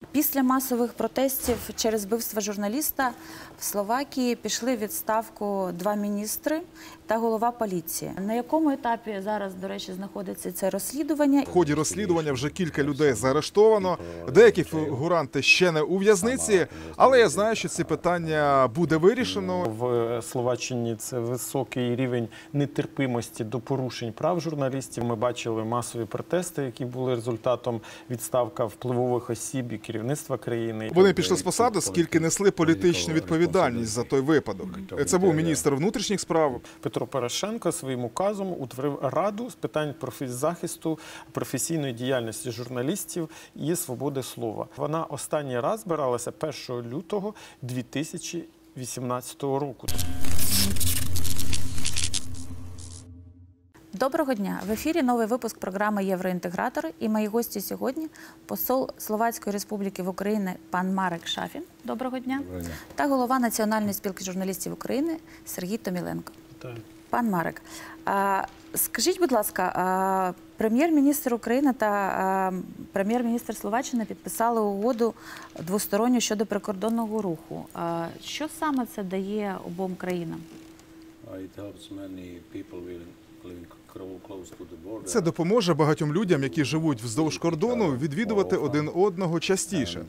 Після масових протестів через вбивство журналіста в Словакії пішли в відставку 2 міністри та голова поліції. На якому етапі зараз, до речі, знаходиться це розслідування? В ході розслідування вже кілька людей заарештовано, деякі фігуранти ще не у в'язниці, але я знаю, що ці питання буде вирішено. В Словаччині це високий рівень нетерпимості до порушень прав журналістів. Ми бачили масові протести, які були результатом відставка впливових осіб і керівництва країни. Вони пішли з посади, оскільки несли політичну відповідальність за той випадок. Це був міністр внутрішніх справ. Петро Порошенко своїм указом утворив Раду з питань захисту професійної діяльності журналістів і свободи слова. Вона останній раз збиралася 1 лютого 2018 року. Доброго дня! В ефірі новий випуск програми «Євроінтегратори» і мої гості сьогодні – посол Словацької Республіки в Україні пан Марек Шафін. Доброго дня! Доброго дня! Та голова Національної спілки журналістів України Сергій Томіленко. Так. Пан Марек, скажіть, будь ласка, прем'єр-міністр України та прем'єр-міністр Словаччини підписали угоду двосторонню щодо прикордонного руху. Що саме це дає обом країнам? Це допоможе багатьом людям, які живуть вздовж кордону, відвідувати один одного частіше.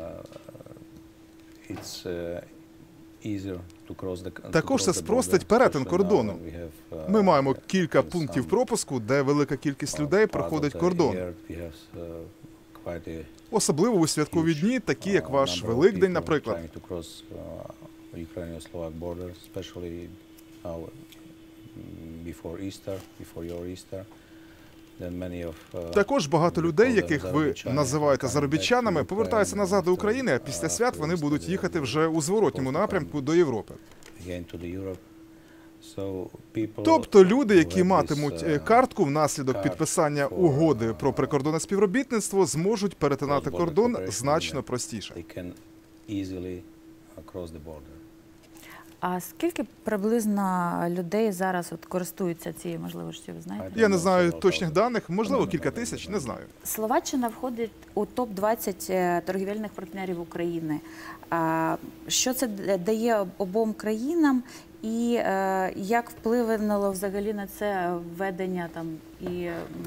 Також це спростить перетин кордону. Ми маємо кілька пунктів пропуску, де велика кількість людей проходить кордон. Особливо у святкові дні, такі як ваш Великдень, наприклад. Також багато людей, яких ви називаєте заробітчанами, повертаються назад до України, а після свят вони будуть їхати вже у зворотньому напрямку до Європи. Тобто люди, які матимуть картку внаслідок підписання угоди про прикордонне співробітництво, зможуть перетинати кордон значно простіше. А скільки приблизно людей зараз користуються цією можливістю, ви знаєте? Я не знаю точних даних, можливо, кілька тисяч, не знаю. Словаччина входить у топ-20 торгівельних партнерів України. Що це дає обом країнам і як вплинуло взагалі на це введення і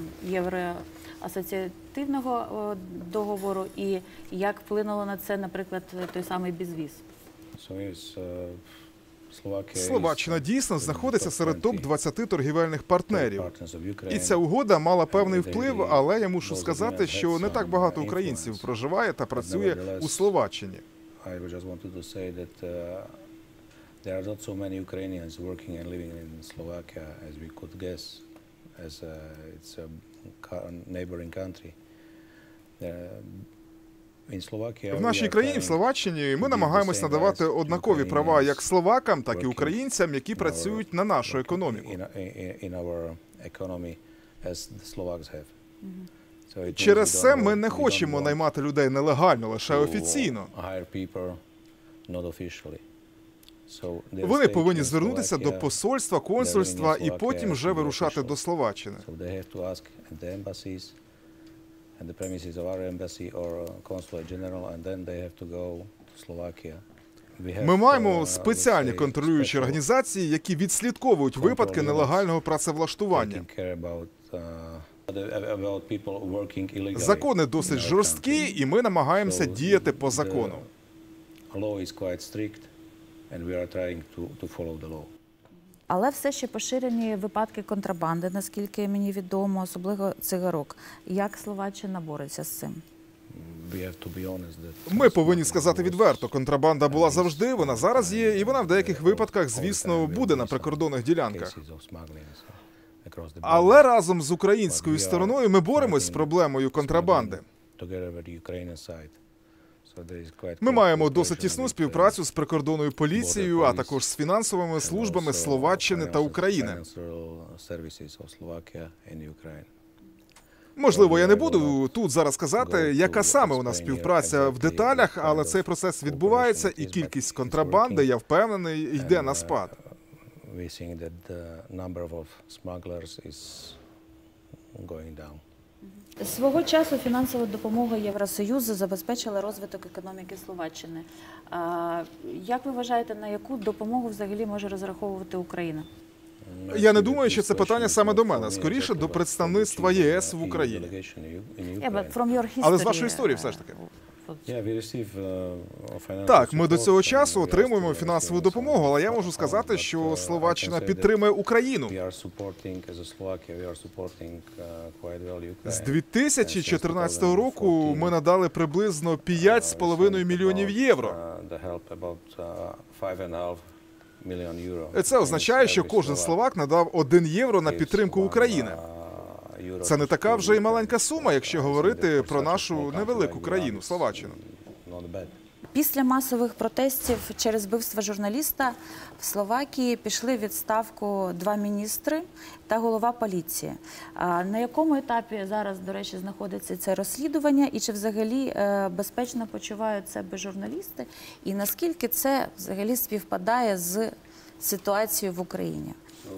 євроасоціативного договору, і як вплинуло на це, наприклад, той самий безвіз? Словаччина дійсно знаходиться серед топ-20 торгівельних партнерів. І ця угода мала певний вплив, але я мушу сказати, що не так багато українців проживає та працює у Словаччині. В нашій країні, в Словаччині, ми намагаємось надавати однакові права як словакам, так і українцям, які працюють на нашу економіку. Через це ми не хочемо наймати людей нелегально, лише офіційно. Вони повинні звернутися до посольства, консульства і потім вже вирушати до Словаччини. Ми маємо спеціальні контролюючі організації, які відслідковують випадки нелегального працевлаштування. Закони досить жорсткі, і ми намагаємося діяти по закону. Але все ще поширені випадки контрабанди, наскільки мені відомо, особливо цигарок. Як Словаччина бореться з цим? Ми повинні сказати відверто, контрабанда була завжди, вона зараз є, і вона в деяких випадках, звісно, буде на прикордонних ділянках. Але разом з українською стороною ми боремось з проблемою контрабанди. Ми маємо досить тісну співпрацю з прикордонною поліцією, а також з фінансовими службами Словаччини та України. Можливо, я не буду тут зараз казати, яка саме у нас співпраця в деталях, але цей процес відбувається, і кількість контрабанди, я впевнений, йде на спад. Свого часу фінансова допомога Євросоюзу забезпечила розвиток економіки Словаччини. Як ви вважаєте, на яку допомогу взагалі може розраховувати Україна? Я не думаю, що це питання саме до мене, скоріше до представництва ЄС в Україні. Але з вашої історії все ж таки. Так, ми до цього часу отримуємо фінансову допомогу, але я можу сказати, що Словаччина підтримує Україну. З 2014 року ми надали приблизно 5,5 мільйонів євро. Це означає, що кожен словак надав 1 євро на підтримку України. Це не така вже й маленька сума, якщо говорити про нашу невелику країну, Словаччину. Після масових протестів через вбивство журналіста в Словакії пішли в відставку 2 міністри та голова поліції. На якому етапі зараз, до речі, знаходиться це розслідування і чи взагалі безпечно почувають себе журналісти? І наскільки це взагалі співпадає з ситуацією в Україні?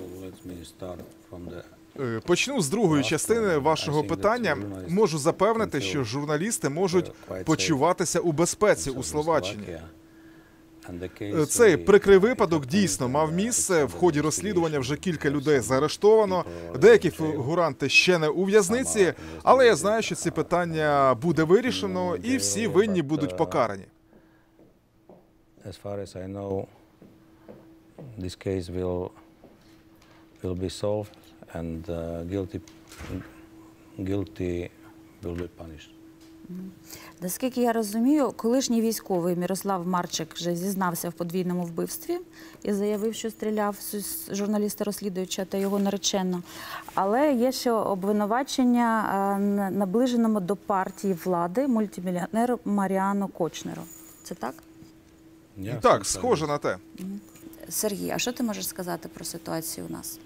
Почну з другої частини вашого питання. Можу запевнити, що журналісти можуть почуватися у безпеці у Словаччині. Цей прикрий випадок дійсно мав місце. В ході розслідування вже кілька людей заарештовано, деякі фігуранти ще не у в'язниці, але я знаю, що ці питання буде вирішено і всі винні будуть покарані. And guilty will be punished. Наскільки я розумію, колишній військовий Мирослав Марчик вже зізнався в подвійному вбивстві і заявив, що стріляв з журналіста-розслідувача та його наречену. Але є ще обвинувачення наближеному до партії влади мультимільйонеру Маріану Кочнеру. Це так? Так, схоже на те. Сергій, а що ти можеш сказати про ситуацію у нас?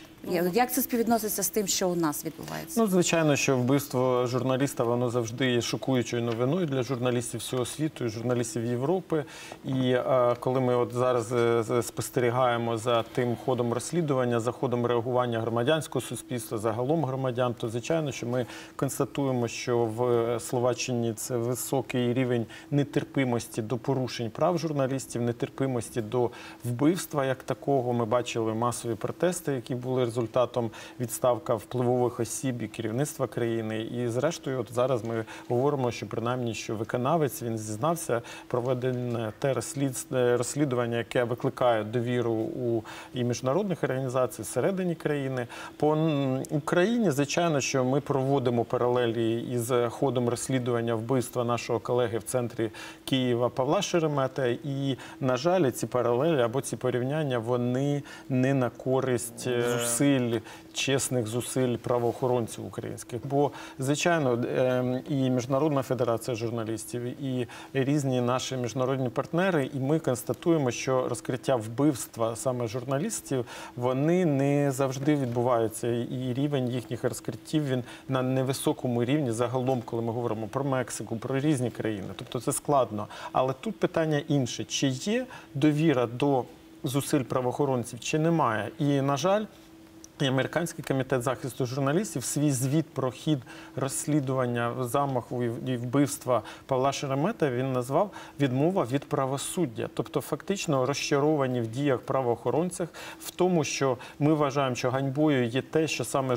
Як це співвідноситься з тим, що у нас відбувається? Ну, звичайно, що вбивство журналіста, воно завжди є шокуючою новиною для журналістів всього світу, і журналістів Європи. І коли ми от зараз спостерігаємо за тим ходом розслідування, за ходом реагування громадянського суспільства, загалом громадян, то, звичайно, що ми констатуємо, що в Словаччині це високий рівень нетерпимості до порушень прав журналістів, нетерпимості до вбивства як такого. Ми бачили масові протести, які були результатом відставка впливових осіб і керівництва країни. І зрештою, от зараз ми говоримо, що принаймні, що виконавець, він зізнався, проведене те розслідування, яке викликає довіру у і міжнародних організацій всередині країни. По Україні, звичайно, що ми проводимо паралелі із ходом розслідування вбивства нашого колеги в центрі Києва Павла Шеремета. І, на жаль, ці паралелі або ці порівняння, вони не на користь зусиль, чесних зусиль правоохоронців українських. Бо, звичайно, і Міжнародна федерація журналістів, і різні наші міжнародні партнери, і ми констатуємо, що розкриття вбивства саме журналістів, вони не завжди відбуваються. І рівень їхніх розкриттів, він на невисокому рівні загалом, коли ми говоримо про Мексику, про різні країни. Тобто це складно. Але тут питання інше. Чи є довіра до зусиль правоохоронців, чи немає? І, на жаль, Американський комітет захисту журналістів свій звіт про хід розслідування замаху і вбивства Павла Шеремета він назвав «відмова від правосуддя». Тобто фактично розчаровані в діях правоохоронців, в тому, що ми вважаємо, що ганьбою є те, що саме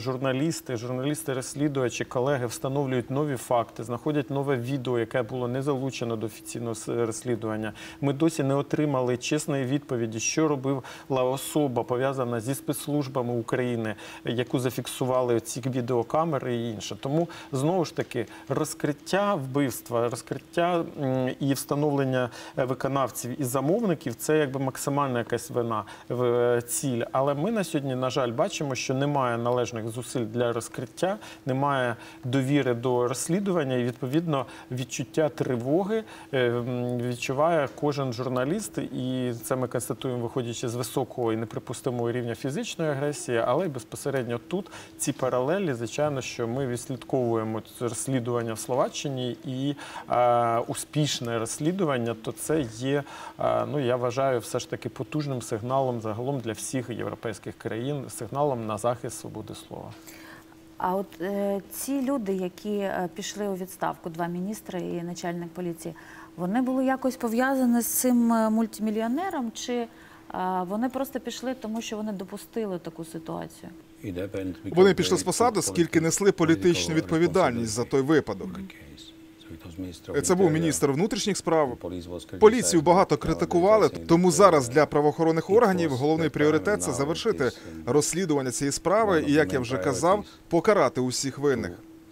журналісти-розслідувачі, колеги встановлюють нові факти, знаходять нове відео, яке було не залучено до офіційного розслідування. Ми досі не отримали чесної відповіді, що робила особа, пов'язана зі спецслужбами України, яку зафіксували ці відеокамери і інше. Тому, знову ж таки, розкриття вбивства, розкриття і встановлення виконавців і замовників – це якби максимальна якась вина, ціль. Але ми на сьогодні, на жаль, бачимо, що немає належних зусиль для розкриття, немає довіри до розслідування і, відповідно, відчуття тривоги відчуває кожен журналіст. І це ми констатуємо, виходячи з високого і неприпустимого рівня фізичної агресії, але безпосередньо тут ці паралелі, звичайно, що ми відслідковуємо розслідування в Словаччині і успішне розслідування, то це є, ну, я вважаю, все ж таки потужним сигналом загалом для всіх європейських країн, сигналом на захист свободи слова. А от ці люди, які пішли у відставку, 2 міністри і начальник поліції, вони були якось пов'язані з цим мультимільйонером, чи вони просто пішли, тому що вони допустили таку ситуацію? Вони пішли з посади, оскільки несли політичну відповідальність за той випадок. Це був міністр внутрішніх справ. Поліцію багато критикували, тому зараз для правоохоронних органів головний пріоритет – це завершити розслідування цієї справи і, як я вже казав, покарати усіх винних.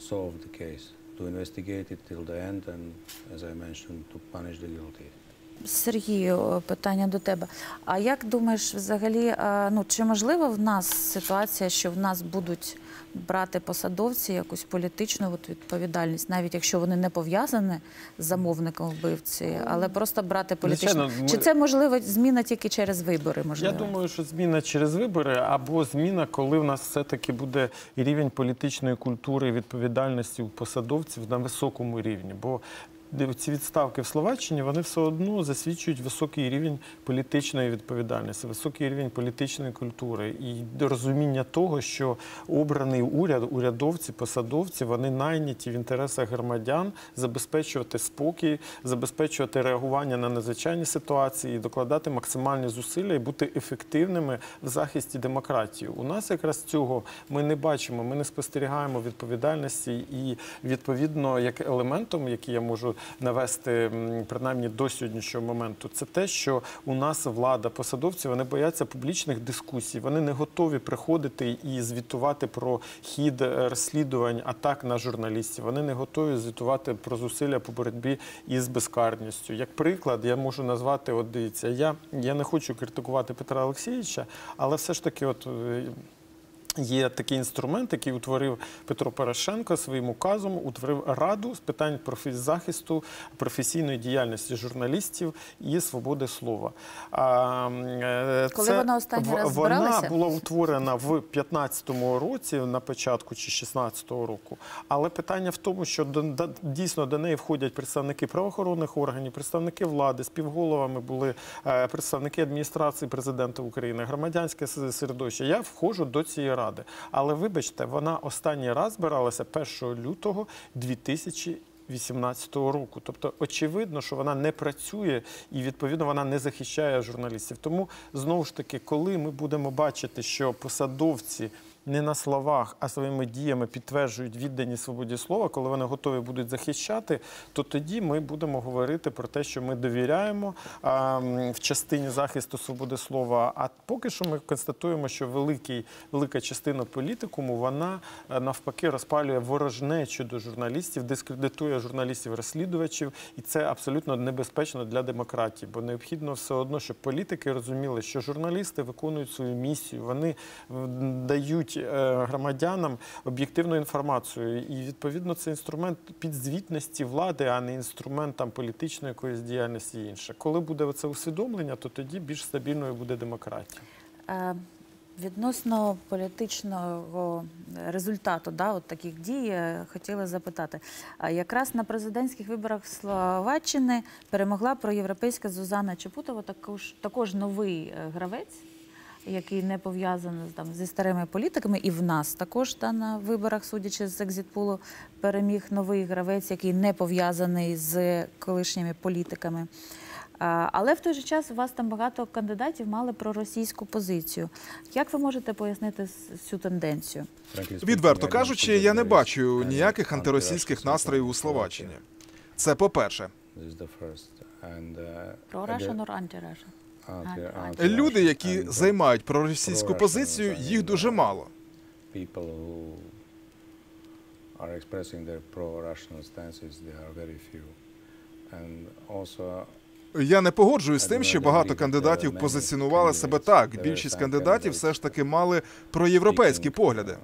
Сергію, питання до тебе. А як думаєш, взагалі, чи можливо в нас ситуація, що в нас будуть брати посадовці якусь політичну відповідальність, навіть якщо вони не пов'язані з замовником вбивці, але просто брати політичну? Чи це можливо зміна тільки через вибори? Можливо? Я думаю, що зміна через вибори або зміна, коли в нас все-таки буде рівень політичної культури і відповідальності у посадовців на високому рівні. Бо ці відставки в Словаччині, вони все одно засвідчують високий рівень політичної відповідальності, високий рівень політичної культури і розуміння того, що обраний уряд, урядовці, посадовці, вони найняті в інтересах громадян забезпечувати спокій, забезпечувати реагування на надзвичайні ситуації, докладати максимальні зусилля і бути ефективними в захисті демократії. У нас якраз цього ми не бачимо, ми не спостерігаємо відповідальності і, відповідно, як елементом, який я можу навести, принаймні до сьогоднішнього моменту, це те, що у нас влада, посадовці, вони бояться публічних дискусій, вони не готові приходити і звітувати про хід розслідувань атак на журналістів, вони не готові звітувати про зусилля по боротьбі із безкарністю. Як приклад, я можу назвати, от дивіться, я не хочу критикувати Петра Олексійовича, але все ж таки є такий інструмент, який утворив Петро Порошенко своїм указом, утворив Раду з питань захисту професійної діяльності журналістів і свободи слова. Коли вона останній раз збиралася? Вона була утворена в 2015 році, на початку, чи 2016 року. Але питання в тому, що дійсно до неї входять представники правоохоронних органів, представники влади, співголовами були представники адміністрації президента України, громадянське середовище. Я входжу до цієї ради. Але, вибачте, вона останній раз збиралася 1 лютого 2018 року. Тобто, очевидно, що вона не працює і, відповідно, вона не захищає журналістів. Тому, знову ж таки, коли ми будемо бачити, що посадовці не на словах, а своїми діями підтверджують відданість свободі слова, коли вони готові будуть захищати, то тоді ми будемо говорити про те, що ми довіряємо в частині захисту свободи слова. А поки що ми констатуємо, що велика частина політикуму, вона навпаки розпалює ворожнечу до журналістів, дискредитує журналістів-розслідувачів, і це абсолютно небезпечно для демократії, бо необхідно все одно, щоб політики розуміли, що журналісти виконують свою місію, вони дають громадянам об'єктивну інформацію. І, відповідно, це інструмент підзвітності влади, а не інструмент політичної якоїсь діяльності і інше. Коли буде це усвідомлення, то тоді більш стабільною буде демократія. Відносно політичного результату от таких дій хотіла запитати. Якраз на президентських виборах Словаччини перемогла проєвропейська Зузана Чапутова, також новий гравець, який не пов'язаний зі старими політиками, і в нас також на виборах, судячи з екзитпулу, переміг новий гравець, який не пов'язаний з колишніми політиками. Але в той же час у вас там багато кандидатів мали проросійську позицію. Як ви можете пояснити цю тенденцію? Відверто кажучи, я не бачу ніяких антиросійських настроїв у Словаччині. Це по-перше. Pro-Russian or anti-Russian? Люди, які займають проросійську позицію, їх дуже мало. Я не погоджуюсь з тим, що багато кандидатів позиціонували себе так. Більшість кандидатів все ж таки мали проєвропейські погляди.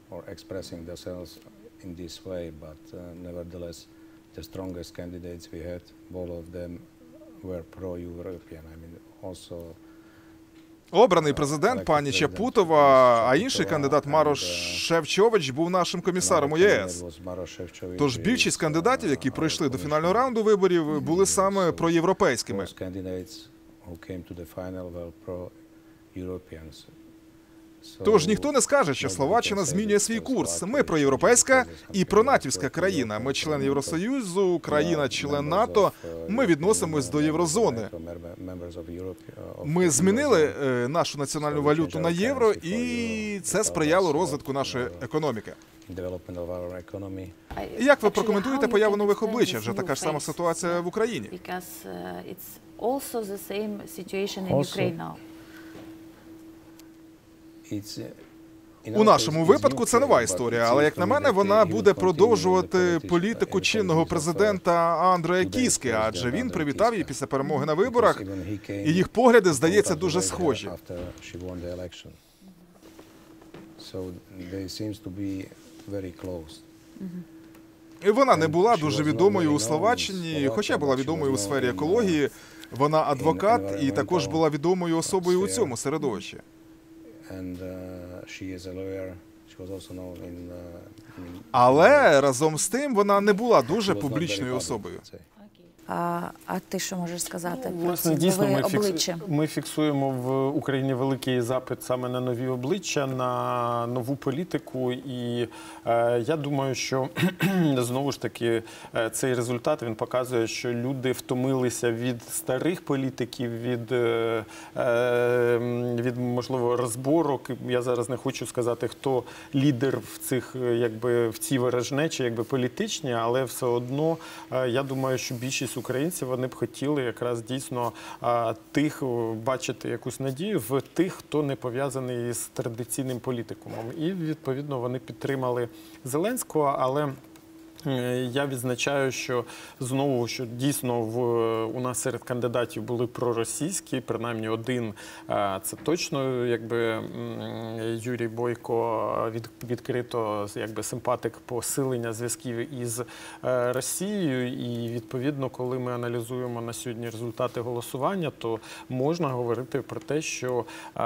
Обраний президент пані Чапутова, а інший кандидат Марош Шефчович був нашим комісаром у ЄС. Тож більшість кандидатів, які пройшли до фінального раунду виборів, були саме проєвропейськими. Тож ніхто не скаже, що Словаччина змінює свій курс. Ми проєвропейська і пронатівська країна. Ми член Євросоюзу, країна-член НАТО. Ми відносимось до єврозони. Ми змінили нашу національну валюту на євро, і це сприяло розвитку нашої економіки. Як ви прокоментуєте появу нових облич? Вже така ж сама ситуація в Україні. У нашому випадку це нова історія, але, як на мене, вона буде продовжувати політику чинного президента Андрея Кіски, адже він привітав її після перемоги на виборах, і їх погляди, здається, дуже схожі. Вона не була дуже відомою у Словаччині, хоча була відомою у сфері екології. Вона адвокат і також була відомою особою у цьому середовищі. Але разом з тим вона не була дуже публічною особою. А ти що можеш сказати про Власне, ці дійсно, нові обличчя? ми фіксуємо в Україні великий запит саме на нові обличчя, на нову політику. І я думаю, що знову ж таки цей результат він показує, що люди втомилися від старих політиків, від можливо розборок. Я зараз не хочу сказати, хто лідер в цих в цій ворожнечі, політичні, але все одно я думаю, що більшість українців вони б хотіли якраз дійсно бачити якусь надію в тих, хто не пов'язаний з традиційним політикумом. І відповідно вони підтримали Зеленського, але я відзначаю, що знову, що дійсно у нас серед кандидатів були проросійські, принаймні один, це точно, Юрій Бойко відкрито, симпатик посилення зв'язків із Росією. І відповідно, коли ми аналізуємо на сьогодні результати голосування, то можна говорити про те, що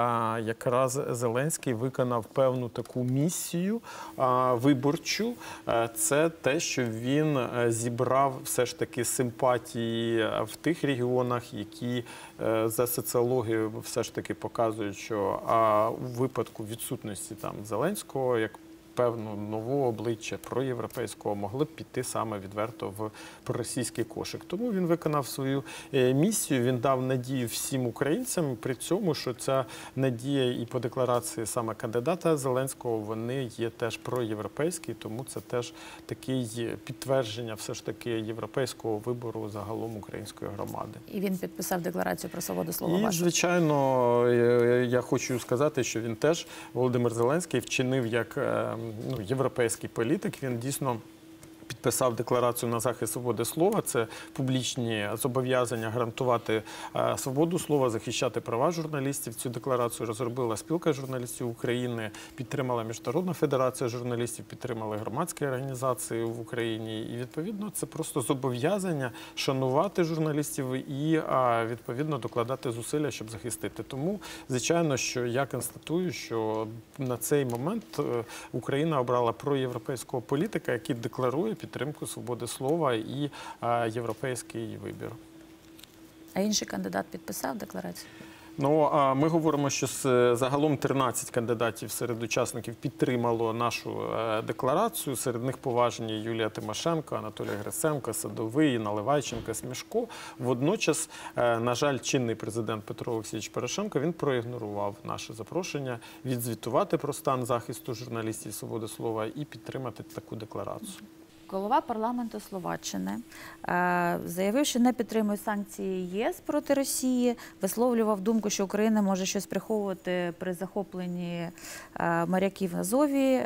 якраз Зеленський виконав певну таку місію виборчу. Це те, що він зібрав все ж таки симпатії в тих регіонах, які за соціологією все ж таки показують, що у випадку відсутності Зеленського, як певно нового обличчя проєвропейського, могли б піти саме відверто в проросійський кошик. Тому він виконав свою місію, він дав надію всім українцям, при цьому, що ця надія і по декларації саме кандидата Зеленського, вони є теж проєвропейські, тому це теж таке підтвердження все ж таки європейського вибору загалом української громади. І він підписав декларацію про свободу слова. І, звичайно, я хочу сказати, що він теж, Володимир Зеленський, вчинив як європейський політик. Він дійсно підписав декларацію на захист свободи слова. Це публічні зобов'язання гарантувати свободу слова, захищати права журналістів. Цю декларацію розробила Спілка журналістів України, підтримала Міжнародна федерація журналістів, підтримали громадські організації в Україні. І, відповідно, це просто зобов'язання шанувати журналістів і, відповідно, докладати зусилля, щоб захистити. Тому, звичайно, що я констатую, що на цей момент Україна обрала проєвропейського політика, який декларує підтримку свободи слова і європейський вибір. А інший кандидат підписав декларацію? Ми говоримо, що загалом 13 кандидатів серед учасників підтримало нашу декларацію. Серед них поважні Юлія Тимошенко, Анатолій Гриценко, Садовий, Наливайченко, Смішко. Водночас, на жаль, чинний президент Петро Олексійович Порошенко, він проігнорував наше запрошення відзвітувати про стан захисту журналістів, свободи слова і підтримати таку декларацію. Голова парламенту Словаччини заявив, що не підтримує санкції ЄС проти Росії, висловлював думку, що Україна може щось приховувати при захопленні моряків в Азові.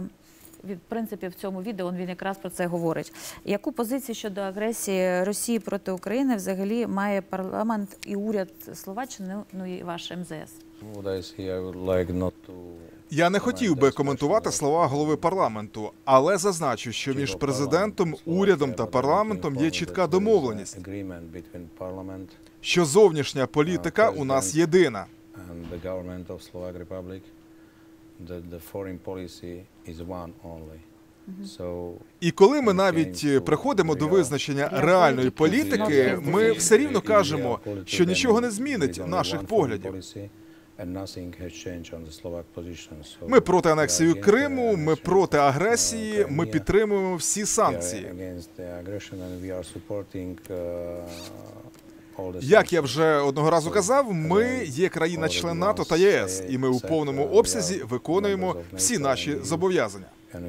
В принципі, в цьому відео він якраз про це говорить. Яку позицію щодо агресії Росії проти України взагалі має парламент і уряд Словаччини, і ваш МЗС? Я не хотів би коментувати слова голови парламенту, але зазначу, що між президентом, урядом та парламентом є чітка домовленість, що зовнішня політика у нас єдина. І коли ми навіть приходимо до визначення реальної політики, ми все рівно кажемо, що нічого не змінить наших поглядів. Ми проти анексії Криму, ми проти агресії, ми підтримуємо всі санкції. Як я вже одного разу казав, ми є країна-член НАТО та ЄС, і ми у повному обсязі виконуємо всі наші зобов'язання.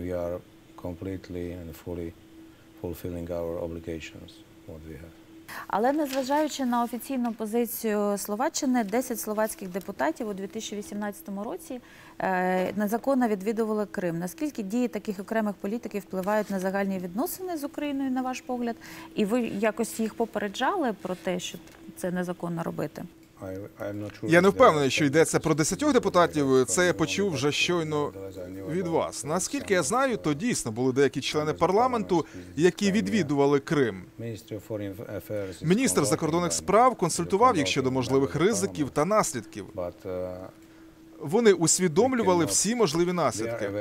Але незважаючи на офіційну позицію Словаччини, 10 словацьких депутатів у 2018 році незаконно відвідували Крим. Наскільки дії таких окремих політиків впливають на загальні відносини з Україною, на ваш погляд? І ви якось їх попереджали про те, що це незаконно робити? Я не впевнений, що йдеться про 10 депутатів. Це я почув вже щойно від вас. Наскільки я знаю, то дійсно були деякі члени парламенту, які відвідували Крим. Міністр закордонних справ консультував їх щодо можливих ризиків та наслідків. Вони усвідомлювали всі можливі наслідки.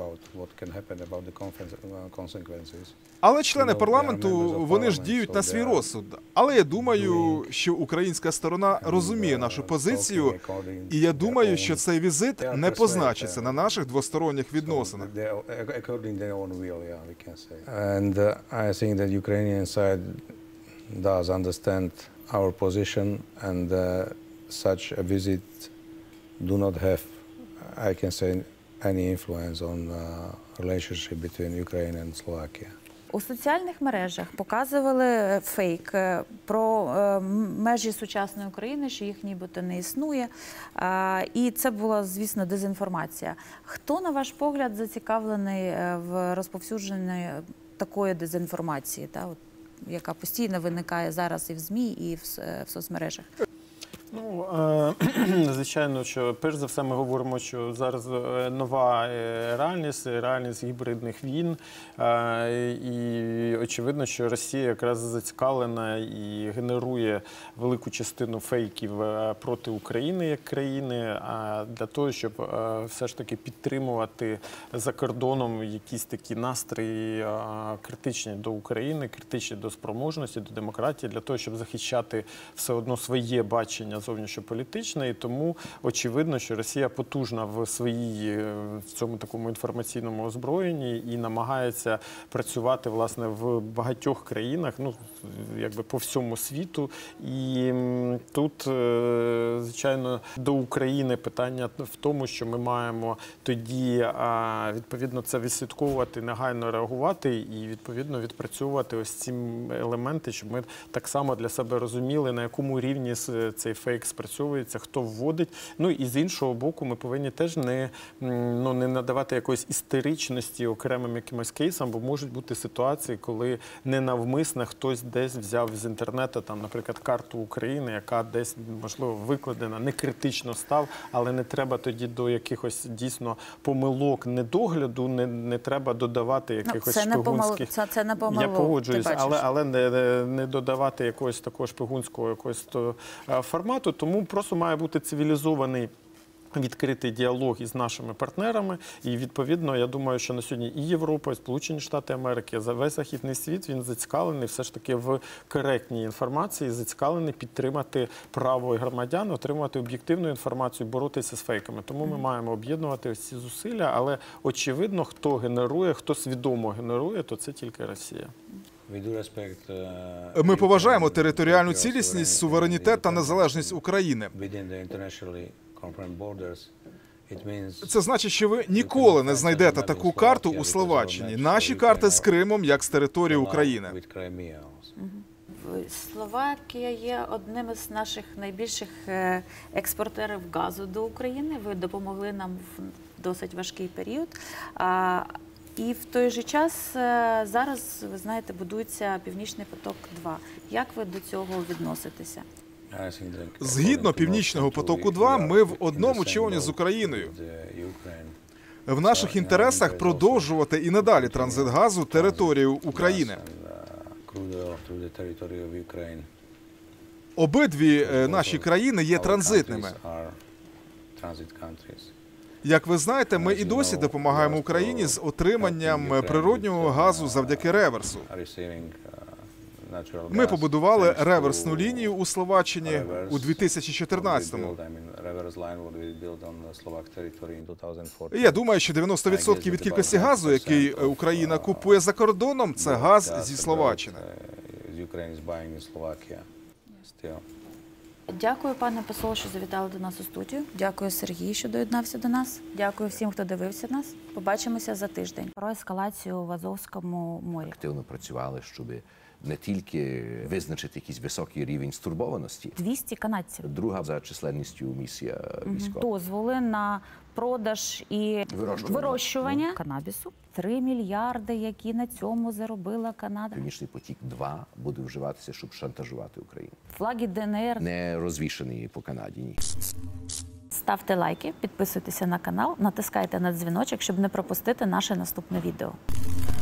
Але члени парламенту, вони ж діють на свій розсуд. Але я думаю, що українська сторона розуміє нашу позицію, і я думаю, що цей візит не позначиться на наших двосторонніх відносинах. Do not have, I can say, any influence on relationship between Ukraine and Slovakia. У соціальних мережах показували фейк про межі сучасної України, що їх нібито не існує. І це була, звісно, дезінформація. Хто, на ваш погляд, зацікавлений в розповсюдженні такої дезінформації, яка постійно виникає зараз і в ЗМІ, і в соцмережах? Ну, звичайно, що перш за все ми говоримо, що зараз нова реальність гібридних війн. І очевидно, що Росія якраз зацікавлена і генерує велику частину фейків проти України як країни, для того, щоб все ж таки підтримувати за кордоном якісь такі настрої критичні до України, критичні до спроможності, до демократії, для того, щоб захищати все одно своє бачення зовнішньополітичне, і тому очевидно, що Росія потужна в цьому такому інформаційному озброєнні і намагається працювати, власне, в багатьох країнах, ну, якби по всьому світу. І тут, звичайно, до України питання в тому, що ми маємо тоді, відповідно, це відслідковувати, негайно реагувати і, відповідно, відпрацьовувати ось ці елементи, щоб ми так само для себе розуміли, на якому рівні цей фейк спрацьовується, хто вводить. Ну і з іншого боку, ми повинні теж не надавати якоїсь істеричності окремим якимось кейсам, бо можуть бути ситуації, коли ненавмисно хтось десь взяв з інтернету, там, наприклад, карту України, яка десь, можливо, викладена, не критично став, але не треба тоді до якихось дійсно помилок, недогляду, не треба додавати якихось шпигунських... Це не помилок, я погоджуюсь, але не додавати якогось такого шпигунського формату, тому просто має бути цивілізований відкритий діалог із нашими партнерами. І, відповідно, я думаю, що на сьогодні і Європа, і Сполучені Штати Америки, весь західний світ, він зацікавлений все ж таки в коректній інформації, зацікавлений підтримати право громадян, отримувати об'єктивну інформацію, боротися з фейками. Тому ми маємо об'єднувати ці зусилля, але очевидно, хто генерує, хто свідомо генерує, то це тільки Росія. Ми поважаємо територіальну цілісність, суверенітет та незалежність України. Це значить, що ви ніколи не знайдете таку карту у Словаччині. Наші карти з Кримом, як з території України. Словакія є одним із наших найбільших експортерів газу до України. Ви допомогли нам в досить важкий період. І в той же час зараз, ви знаєте, будується Північний поток-2. Як ви до цього відноситеся? Згідно Північного потоку-2, ми в одному човні з Україною. В наших інтересах продовжувати і надалі транзит газу територією України. Обидві наші країни є транзитними. Як ви знаєте, ми і досі допомагаємо Україні з отриманням природнього газу завдяки реверсу. Ми побудували реверсну лінію у Словаччині у 2014-му. І я думаю, що 90% від кількості газу, який Україна купує за кордоном, це газ зі Словаччини. Дякую, пане посол, що завітали до нас у студію. Дякую, Сергій, що доєднався до нас. Дякую всім, хто дивився нас. Побачимося за тиждень. Про ескалацію в Азовському морі. Активно працювали, щоб не тільки визначити якийсь високий рівень стурбованості. 200 канадців. Друга за численністю місія військова. Дозволи на продаж і вирощування канабісу. 3 мільярди, які на цьому заробила Канада. Північний потік-2 буде вживатися, щоб шантажувати Україну. Флаги ДНР. Не розвішаний по Канаді, ні. Ставте лайки, підписуйтеся на канал, натискайте на дзвіночок, щоб не пропустити наше наступне відео.